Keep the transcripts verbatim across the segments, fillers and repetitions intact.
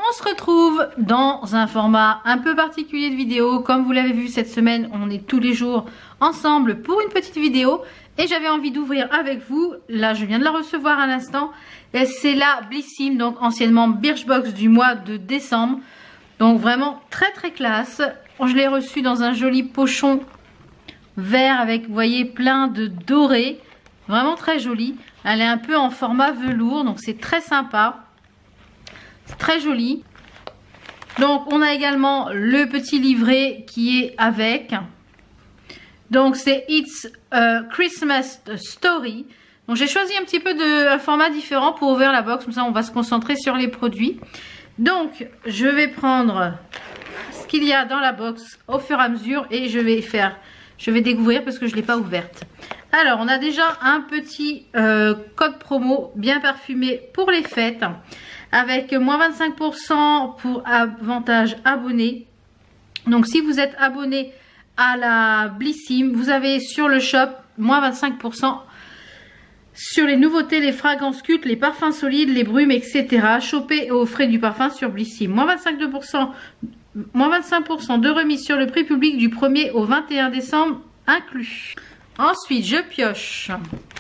On se retrouve dans un format un peu particulier de vidéo. Comme vous l'avez vu cette semaine, on est tous les jours ensemble pour une petite vidéo. Et j'avais envie d'ouvrir avec vous. Là, je viens de la recevoir à l'instant. Et c'est la Blissim, donc anciennement Birchbox du mois de décembre. Donc vraiment très très classe. Je l'ai reçue dans un joli pochon vert avec, vous voyez, plein de doré. Vraiment très joli. Elle est un peu en format velours, donc c'est très sympa. C'est très joli. Donc on a également le petit livret qui est avec. Donc c'est It's a Christmas Story. Donc j'ai choisi un petit peu de un format différent pour ouvrir la box. Comme ça on va se concentrer sur les produits. Donc je vais prendre ce qu'il y a dans la box au fur et à mesure. Et je vais faire, je vais découvrir parce que je ne l'ai pas ouverte. Alors on a déjà un petit euh, code promo bien parfumé pour les fêtes. Avec moins vingt-cinq pour cent pour avantage abonné. Donc si vous êtes abonné à la Blissim, vous avez sur le shop moins vingt-cinq pour cent sur les nouveautés, les fragrances cultes, les parfums solides, les brumes, et cetera. Chopez au frais du parfum sur Blissim. Moins vingt-cinq pour cent, moins vingt-cinq pour cent de remise sur le prix public du premier au vingt et un décembre inclus. Ensuite, je pioche.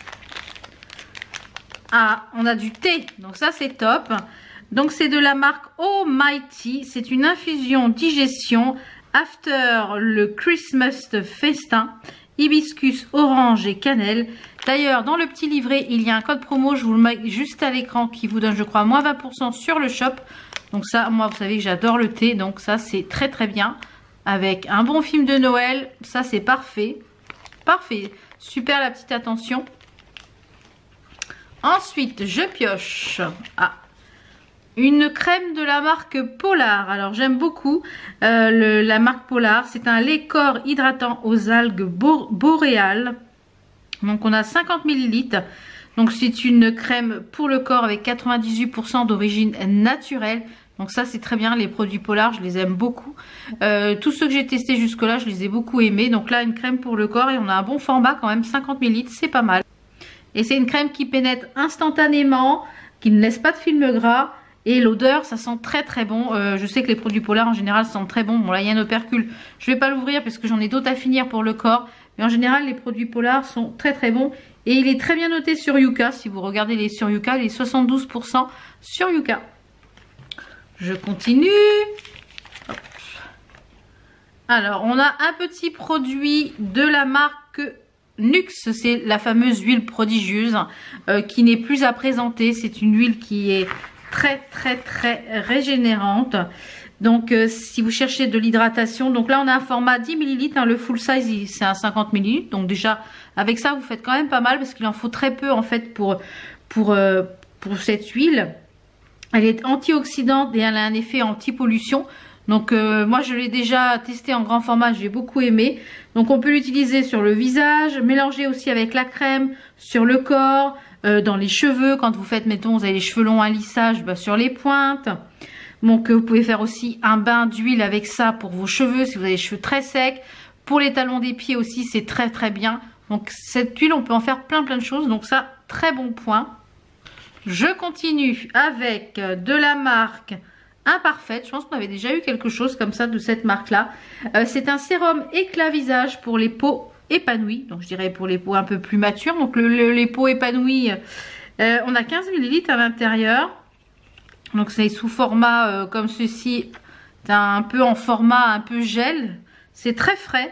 Ah, on a du thé, donc ça c'est top. Donc c'est de la marque Almighty, c'est une infusion digestion after le Christmas festin, hibiscus, orange et cannelle. D'ailleurs dans le petit livret il y a un code promo, je vous le mets juste à l'écran, qui vous donne je crois moins vingt pour cent sur le shop. Donc ça, moi vous savez que j'adore le thé, donc ça c'est très très bien. Avec un bon film de Noël, ça c'est parfait. Parfait, super la petite attention. Ensuite, je pioche ah, une crème de la marque Polar. Alors, j'aime beaucoup euh, le, la marque Polar. C'est un lait corps hydratant aux algues boréales. Donc, on a cinquante millilitres. Donc, c'est une crème pour le corps avec quatre-vingt-dix-huit pour cent d'origine naturelle. Donc, ça, c'est très bien. Les produits Polar, je les aime beaucoup. Euh, tous ceux que j'ai testés jusque-là, je les ai beaucoup aimés. Donc, là, une crème pour le corps et on a un bon format quand même. cinquante millilitres, c'est pas mal. Et c'est une crème qui pénètre instantanément, qui ne laisse pas de film gras. Et l'odeur, ça sent très très bon. Euh, je sais que les produits Polar en général sentent très bon. Bon là, il y a un opercule. Je ne vais pas l'ouvrir parce que j'en ai d'autres à finir pour le corps. Mais en général, les produits Polar sont très très bons. Et il est très bien noté sur Yuka. Si vous regardez les sur Yuka, il est soixante-douze pour cent sur Yuka. Je continue. Hop. Alors, on a un petit produit de la marque Nux, c'est la fameuse huile prodigieuse euh, qui n'est plus à présenter. C'est une huile qui est très très très régénérante. Donc euh, si vous cherchez de l'hydratation, donc là on a un format dix millilitres, hein, le full size c'est un cinquante millilitres. Donc déjà avec ça vous faites quand même pas mal parce qu'il en faut très peu en fait pour, pour, euh, pour cette huile. Elle est antioxydante et elle a un effet anti-pollution. Donc euh, moi je l'ai déjà testé en grand format, j'ai beaucoup aimé. Donc on peut l'utiliser sur le visage, mélanger aussi avec la crème, sur le corps, euh, dans les cheveux. Quand vous faites, mettons, vous avez les cheveux longs, un lissage, bah, sur les pointes. Donc euh, vous pouvez faire aussi un bain d'huile avec ça pour vos cheveux, si vous avez les cheveux très secs. Pour les talons des pieds aussi, c'est très très bien. Donc cette huile, on peut en faire plein plein de choses. Donc ça, très bon point. Je continue avec de la marque Imparfaite. Je pense qu'on avait déjà eu quelque chose comme ça de cette marque là. Euh, c'est un sérum éclat visage pour les peaux épanouies. Donc je dirais pour les peaux un peu plus matures. Donc le, le, les peaux épanouies, euh, on a quinze millilitres à l'intérieur. Donc c'est sous format euh, comme ceci. C'est un peu en format un peu gel. C'est très frais.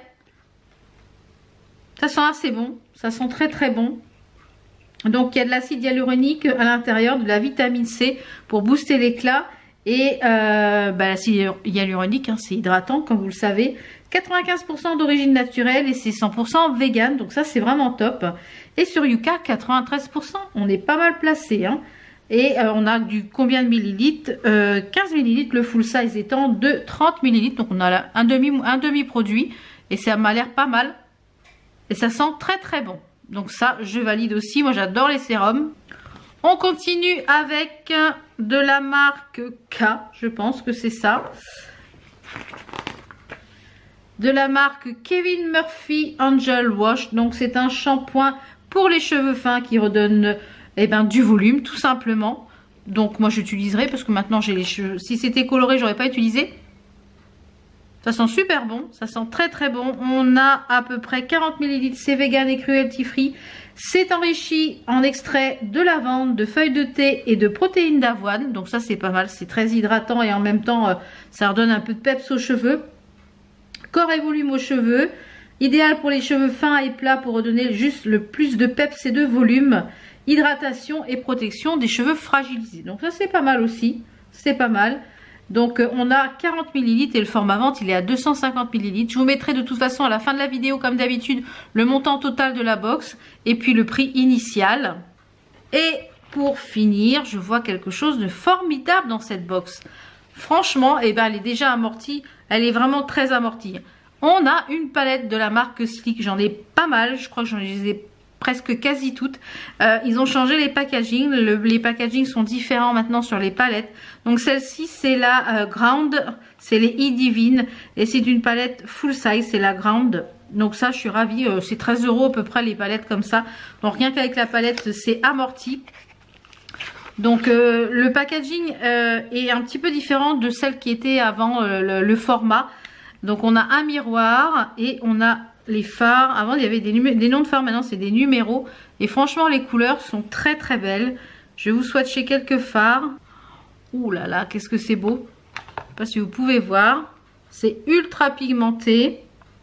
Ça sent assez bon. Ça sent très très bon. Donc il y a de l'acide hyaluronique à l'intérieur, de la vitamine C pour booster l'éclat. Et euh, bah, l'acide hyaluronique, hein, c'est hydratant comme vous le savez. quatre-vingt-quinze pour cent d'origine naturelle et c'est cent pour cent vegan. Donc ça c'est vraiment top. Et sur Yuka, quatre-vingt-treize pour cent. On est pas mal placé. Hein. Et euh, on a du combien de millilitres euh, quinze millilitres, le full size étant de trente millilitres. Donc on a là un demi, un demi produit. Et ça m'a l'air pas mal. Et ça sent très très bon. Donc ça je valide aussi. Moi j'adore les sérums. On continue avec de la marque K, je pense que c'est ça. De la marque Kevin Murphy Angel Wash. Donc c'est un shampoing pour les cheveux fins qui redonne eh ben, du volume tout simplement. Donc moi j'utiliserai parce que maintenant j'ai les cheveux. Si c'était coloré, j'aurais pas utilisé. Ça sent super bon, ça sent très très bon. On a à peu près quarante millilitres, c'est vegan et cruelty free. C'est enrichi en extrait de lavande, de feuilles de thé et de protéines d'avoine. Donc ça c'est pas mal, c'est très hydratant et en même temps euh, ça redonne un peu de peps aux cheveux. Corps et volume aux cheveux. Idéal pour les cheveux fins et plats pour redonner juste le plus de peps et de volume. Hydratation et protection des cheveux fragilisés. Donc ça c'est pas mal aussi, c'est pas mal. Donc euh, on a quarante millilitres et le format vente il est à deux cent cinquante millilitres. Je vous mettrai de toute façon à la fin de la vidéo comme d'habitude le montant total de la box et puis le prix initial. Et pour finir, je vois quelque chose de formidable dans cette box. Franchement, eh ben, elle est déjà amortie, elle est vraiment très amortie. On a une palette de la marque Sleek, j'en ai pas mal, je crois que j'en ai presque quasi toutes. Euh, ils ont changé les packaging, le, les packaging sont différents maintenant sur les palettes. Donc celle-ci c'est la euh, Ground, c'est les E-Divine et c'est une palette full size, c'est la Ground. Donc ça je suis ravie, euh, c'est treize euros à peu près les palettes comme ça. Donc rien qu'avec la palette c'est amorti. Donc euh, le packaging euh, est un petit peu différent de celle qui était avant euh, le, le format. Donc on a un miroir et on a les phares. Avant il y avait des, des noms de phares, maintenant c'est des numéros. Et franchement les couleurs sont très très belles. Je vais vous swatcher quelques phares. Ouh là là, qu'est-ce que c'est beau. Je ne sais pas si vous pouvez voir. C'est ultra pigmenté.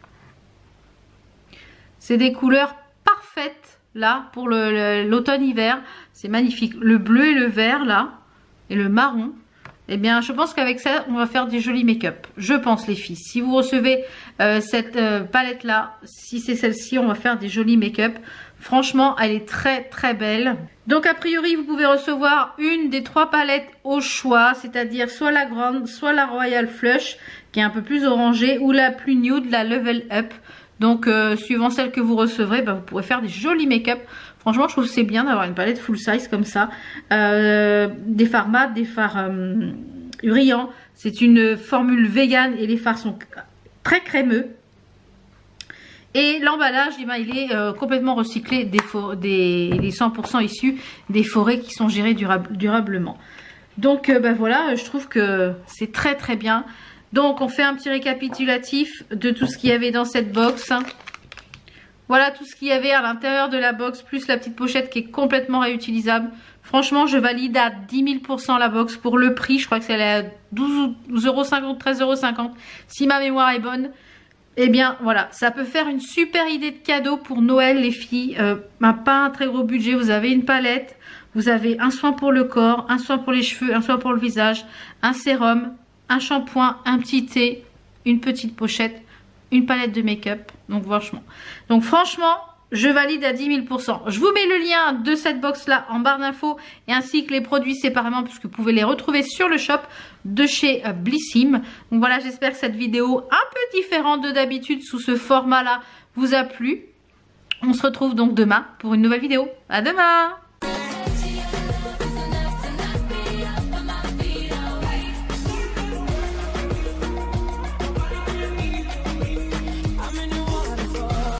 C'est des couleurs parfaites là pour l'automne-hiver. C'est magnifique. Le bleu et le vert là. Et le marron. Eh bien, je pense qu'avec ça, on va faire des jolis make-up. Je pense, les filles. Si vous recevez euh, cette euh, palette-là, si c'est celle-ci, on va faire des jolis make-up. Franchement, elle est très, très belle. Donc, a priori, vous pouvez recevoir une des trois palettes au choix. C'est-à-dire soit la grande, soit la Royal Flush, qui est un peu plus orangée, ou la plus nude, la Level Up. Donc, euh, suivant celle que vous recevrez, bah, vous pourrez faire des jolis make-up. Franchement, je trouve que c'est bien d'avoir une palette full size comme ça. Euh, des fards mat, des fards euh, brillants. C'est une formule vegan et les fards sont très crémeux. Et l'emballage, eh ben, il est euh, complètement recyclé, des, des, des cent pour cent issus des forêts qui sont gérées durable, durablement. Donc, euh, ben voilà, je trouve que c'est très très bien. Donc, on fait un petit récapitulatif de tout ce qu'il y avait dans cette box. Voilà tout ce qu'il y avait à l'intérieur de la box, plus la petite pochette qui est complètement réutilisable. Franchement, je valide à dix mille pour cent la box pour le prix. Je crois que c'est à douze euros cinquante, treize euros cinquante. Si ma mémoire est bonne, eh bien voilà, ça peut faire une super idée de cadeau pour Noël les filles. Euh, pas un très gros budget, vous avez une palette, vous avez un soin pour le corps, un soin pour les cheveux, un soin pour le visage, un sérum, un shampoing, un petit thé, une petite pochette, une palette de make-up. Donc franchement, donc franchement, je valide à dix mille pour cent. Je vous mets le lien de cette box là en barre d'infos et ainsi que les produits séparément puisque vous pouvez les retrouver sur le shop de chez Blissim. Donc voilà, j'espère que cette vidéo un peu différente de d'habitude sous ce format là vous a plu. On se retrouve donc demain pour une nouvelle vidéo. À demain!